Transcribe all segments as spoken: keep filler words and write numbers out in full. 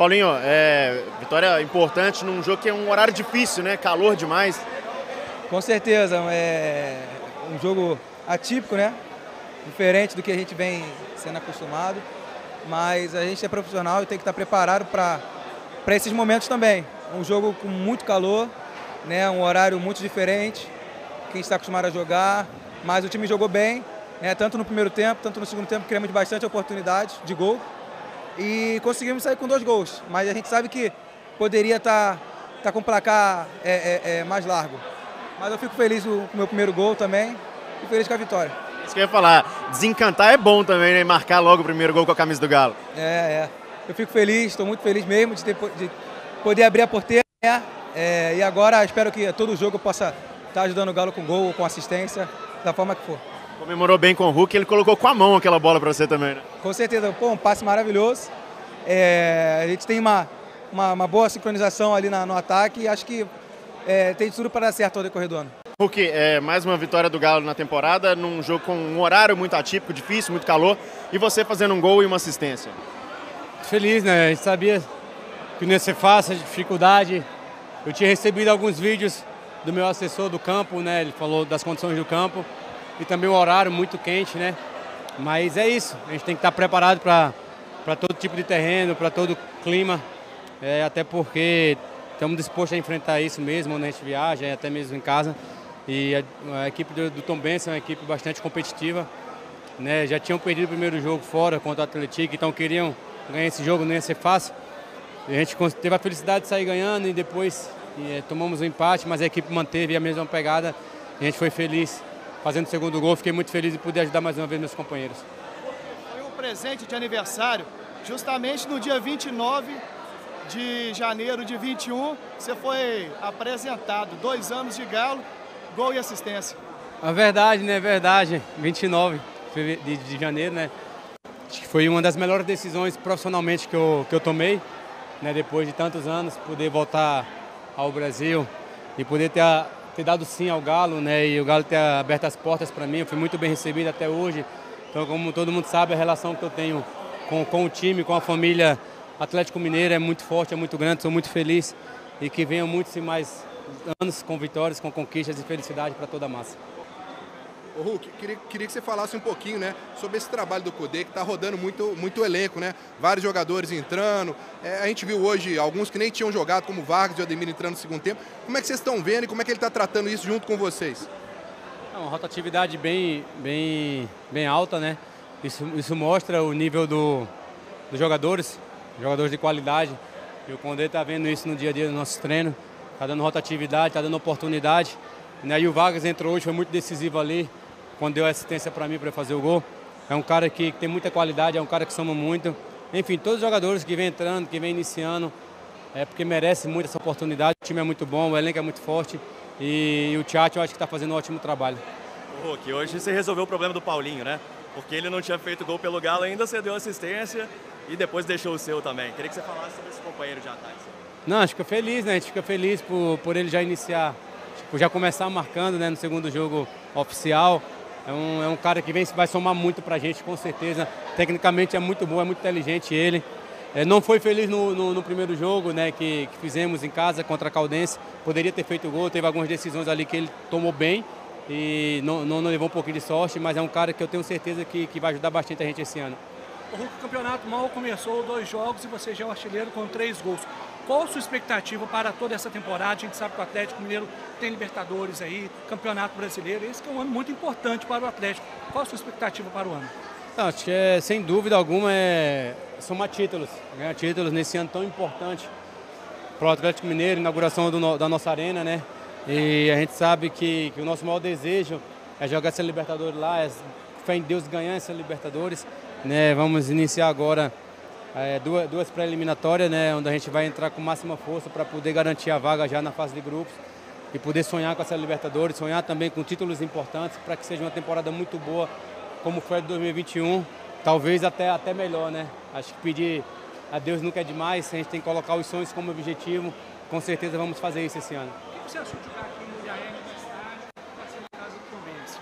Paulinho, é, vitória importante num jogo que é um horário difícil, né? Calor demais. Com certeza, é um jogo atípico, né? Diferente do que a gente vem sendo acostumado, mas a gente é profissional e tem que estar preparado para para esses momentos também. Um jogo com muito calor, né? Um horário muito diferente, que a gente está acostumado a jogar, mas o time jogou bem, né? Tanto no primeiro tempo, tanto no segundo tempo, criamos bastante oportunidades de gol e conseguimos sair com dois gols, mas a gente sabe que poderia estar tá, tá com o placar é, é, é, mais largo. Mas eu fico feliz com o meu primeiro gol também e feliz com a vitória. Isso que eu ia falar, desencantar é bom também, né? Marcar logo o primeiro gol com a camisa do Galo. É, é. Eu fico feliz, estou muito feliz mesmo de, ter, de poder abrir a porteira, né? É, e agora espero que todo jogo eu possa estar ajudando o Galo com gol ou com assistência, da forma que for. Comemorou bem com o Hulk, ele colocou com a mão aquela bola para você também, né? Com certeza, pô, um passe maravilhoso. É, a gente tem uma, uma, uma boa sincronização ali na, no ataque e acho que é, tem tudo para dar certo ao decorrer do ano. Hulk, é, mais uma vitória do Galo na temporada, num jogo com um horário muito atípico, difícil, muito calor, e você fazendo um gol e uma assistência. Feliz, né? A gente sabia que não ia ser fácil, a dificuldade. Eu tinha recebido alguns vídeos do meu assessor do campo, né? Ele falou das condições do campo e também o horário muito quente, né? Mas é isso, a gente tem que estar preparado para para todo tipo de terreno, para todo clima, é, até porque estamos dispostos a enfrentar isso mesmo, onde a gente viaja, até mesmo em casa. E a, a equipe do, do Tombense é uma equipe bastante competitiva, né? Já tinham perdido o primeiro jogo fora contra o Atlético, então queriam ganhar esse jogo, não ia ser fácil. A gente teve a felicidade de sair ganhando e depois e, é, tomamos o um empate, mas a equipe manteve a mesma pegada. A gente foi feliz fazendo o segundo gol, fiquei muito feliz de poder ajudar mais uma vez meus companheiros. Foi um presente de aniversário, justamente no dia vinte e nove de janeiro de vinte e um, você foi apresentado, dois anos de Galo, gol e assistência. É verdade, né? Verdade. vinte e nove de, de janeiro, né? Acho que foi uma das melhores decisões profissionalmente que eu, que eu tomei, né? Depois de tantos anos, poder voltar ao Brasil e poder ter, ter dado sim ao Galo, né? E o Galo ter aberto as portas para mim. Eu fui muito bem recebido até hoje. Então, como todo mundo sabe, a relação que eu tenho com, com o time, com a família Atlético Mineiro é muito forte, é muito grande. Sou muito feliz e que venham muitos e mais anos com vitórias, com conquistas e felicidade para toda a massa. Ô Hulk, queria, queria que você falasse um pouquinho, né, sobre esse trabalho do Cudê, que está rodando muito, muito elenco, né? Vários jogadores entrando. É, a gente viu hoje alguns que nem tinham jogado, como o Vargas e o Ademir entrando no segundo tempo. Como é que vocês estão vendo e como é que ele está tratando isso junto com vocês? É uma rotatividade bem, bem, bem alta, né? Isso, isso mostra o nível do, dos jogadores, jogadores de qualidade. E o Condé está vendo isso no dia a dia do nosso treino. Está dando rotatividade, está dando oportunidade. Né? E o Vargas entrou hoje, foi muito decisivo ali, quando deu assistência para mim para fazer o gol. É um cara que, que tem muita qualidade, é um cara que soma muito. Enfim, todos os jogadores que vêm entrando, que vêm iniciando, é porque merece muito essa oportunidade. O time é muito bom, o elenco é muito forte e, e o Tchatcho eu acho que está fazendo um ótimo trabalho. Hulk, hoje você resolveu o problema do Paulinho, né? Porque ele não tinha feito gol pelo Galo ainda, você deu assistência e depois deixou o seu também. Queria que você falasse sobre esse companheiro de ataque. Não, a gente fica feliz, né? A gente fica feliz por, por ele já iniciar, tipo, já começar marcando, né, no segundo jogo oficial. É um, é um cara que vem, vai somar muito pra gente, com certeza. Tecnicamente é muito bom, é muito inteligente ele. É, não foi feliz no, no, no primeiro jogo, né, que, que fizemos em casa contra a Caldense. Poderia ter feito gol, teve algumas decisões ali que ele tomou bem e não, não, não levou um pouquinho de sorte, mas é um cara que eu tenho certeza que, que vai ajudar bastante a gente esse ano. O Hulk, o campeonato mal começou, dois jogos e você já é o artilheiro com três gols. Qual a sua expectativa para toda essa temporada? A gente sabe que o Atlético Mineiro tem Libertadores aí, Campeonato Brasileiro. Esse que é um ano muito importante para o Atlético. Qual a sua expectativa para o ano? Não, acho que é, sem dúvida alguma é somar títulos. Ganhar títulos nesse ano tão importante para o Atlético Mineiro, inauguração do, da nossa arena, né? E a gente sabe que, que o nosso maior desejo é jogar essa Libertadores lá, é fé em Deus ganhar essa Libertadores. Né? Vamos iniciar agora É, duas, duas pré-eliminatórias, né, onde a gente vai entrar com máxima força para poder garantir a vaga já na fase de grupos e poder sonhar com essa Libertadores, sonhar também com títulos importantes para que seja uma temporada muito boa, como foi a de dois mil e vinte e um, talvez até, até melhor, né? Acho que pedir a Deus nunca é demais, a gente tem que colocar os sonhos como objetivo, com certeza vamos fazer isso esse ano. O que você achou de jogar aqui no Ilhaém, no estádio, para ser na casa do Tombense?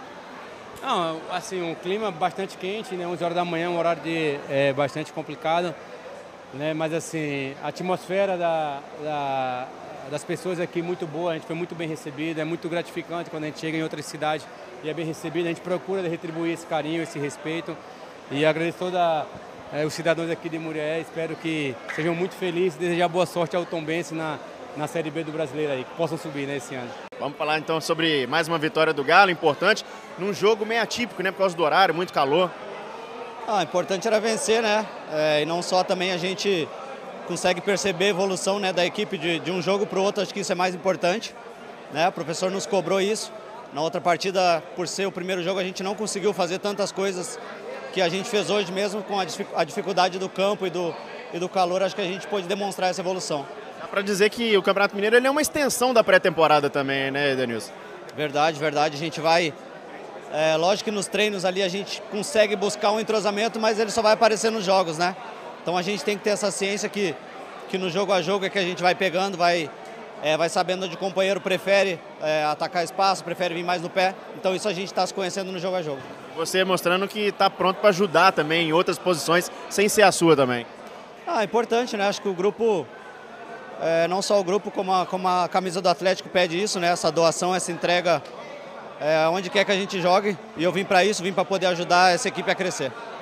Não, assim, um clima bastante quente, né? onze horas da manhã, um horário de, é, bastante complicado. né? Mas assim, a atmosfera da, da, das pessoas aqui é muito boa, a gente foi muito bem recebido, é muito gratificante quando a gente chega em outra cidade e é bem recebido, a gente procura retribuir esse carinho, esse respeito e agradeço todos é, os cidadãos aqui de Murié, espero que sejam muito felizes e desejar boa sorte ao Tombense na, na Série B do Brasileiro aí, que possam subir, né, esse ano. Vamos falar então sobre mais uma vitória do Galo, importante, num jogo meio atípico, né, por causa do horário, muito calor. Ah, importante era vencer, né? É, e não só também a gente consegue perceber a evolução, né, da equipe de, de um jogo para o outro, acho que isso é mais importante, né? O professor nos cobrou isso. Na outra partida, por ser o primeiro jogo, a gente não conseguiu fazer tantas coisas que a gente fez hoje, mesmo com a, a dificuldade do campo e do, e do calor, acho que a gente pôde demonstrar essa evolução. Dá para dizer que o Campeonato Mineiro ele é uma extensão da pré-temporada também, né, Edenilson? Verdade, verdade. A gente vai... É, lógico que nos treinos ali a gente consegue buscar um entrosamento, mas ele só vai aparecer nos jogos, né? Então a gente tem que ter essa ciência que, que no jogo a jogo é que a gente vai pegando, vai, é, vai sabendo onde o companheiro prefere é, atacar espaço, prefere vir mais no pé. Então isso a gente está se conhecendo no jogo a jogo. Você mostrando que está pronto para ajudar também em outras posições, sem ser a sua também. Ah, importante, né? Acho que o grupo, é, não só o grupo, como a, como a camisa do Atlético pede isso, né? Essa doação, essa entrega, é, onde quer que a gente jogue. E eu vim para isso, vim para poder ajudar essa equipe a crescer.